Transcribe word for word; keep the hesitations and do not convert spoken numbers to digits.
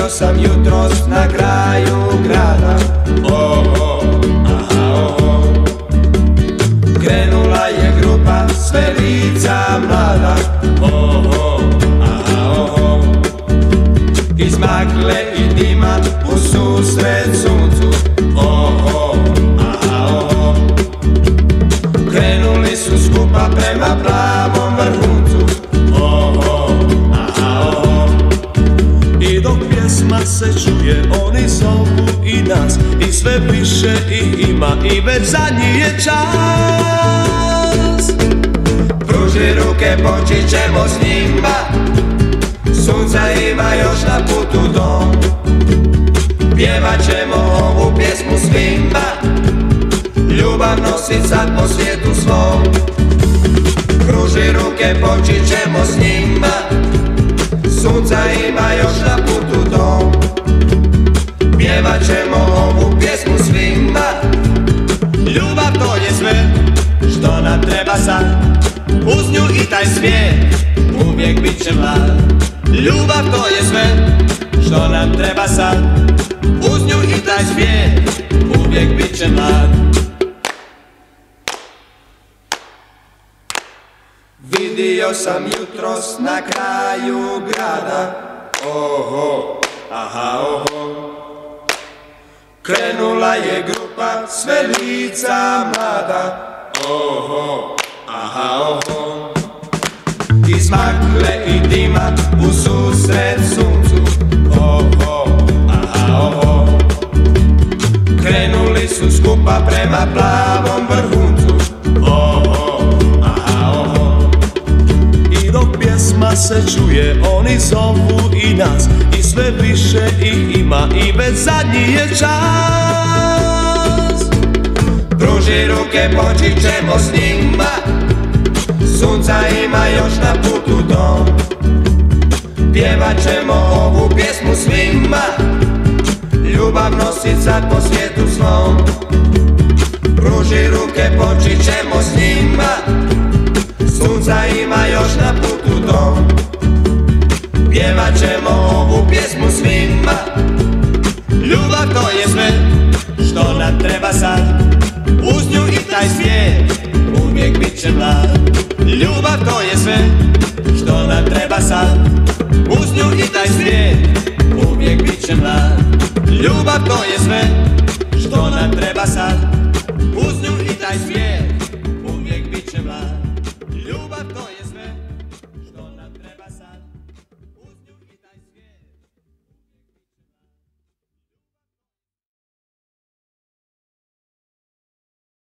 Vidio sam jutros na kraju grada, oho, aha, oho. Krenula je grupa sve lica mlada, oho, aha, oho. Iz magle i dima u susret suncu, oho, aha, oho. Krenuli su skupa prema plavom vrhuncu, oho, aha, oho. I dok pjesma se čuje, oni zovu i nas, i sve više ih ima, i već zadnji je čas. Pruži ruke, poći ćemo s njima, sunca ima još na putu dom. Pjevat ćemo ovu pjesmu svima, ljubav nosit sad po svijetu svom. Pruži ruke, poći ćemo s njima, sunca ima još na putu dom. Pjevat ćemo ovu pjesmu svima, ljubav to je sve što nam treba sad. Uz nju i taj svijet uvijek bit će mlad. Ljubav to je sve što nam treba sad. Uz nju i taj svijet uvijek bit će mlad. Vidio sam jutros na kraju grada, oho, aha, oho. Krenula je grupa sve lica mlada, oho, aha, oho. Iz magle i dima u susret suncu, oho, aha, oho. Krenuli su skupa prema plavom vrhuncu, oho, aha, oho. I dok pjesma se čuje, oni zovu i nas, i sve više ih ima, i već zadnji je čas. Pruži ruke, poći ćemo s njima, sunca ima još na putu dom. Pjevat ćemo ovu pjesmu svima, ljubav nosit sad po svijetu svom. Pruži ruke, poći ćemo s njima, sunca ima još na putu dom. Pjevat ćemo ovu pjesmu svima, ljubav to je sve što nam treba sad. Uz nju i taj svijet uvijek bit će mlad. Ljubav to je sve što nam treba sad. Uz nju i taj svijet uvijek bit će mlad. Ljubav to je sve što nam treba sad. Uz nju i taj svijet uvijek bit će mlad. Ljubav to je